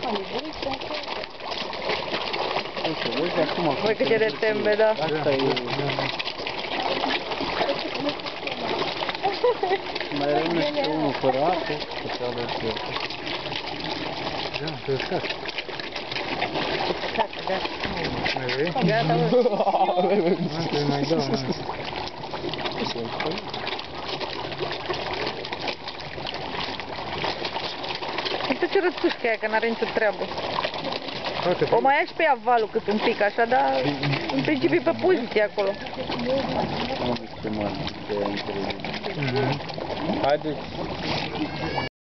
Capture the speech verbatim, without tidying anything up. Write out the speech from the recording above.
Uite, vezi acum. Voi cât e de tembe, da. Asta e... Mai rămâne și unul fără apă, și cealaltă. Da, pe uscat. Gata, da. Mai vrei? Gata, bă. Asta mai dau, nu. Uite ce rățușcă aia, că n-are nicio treabă. O mai ia și pe ea valul cât un pic, așa, dar în principiu pe poziție acolo. Nu știu ce mă, ce e interesant. Haideți.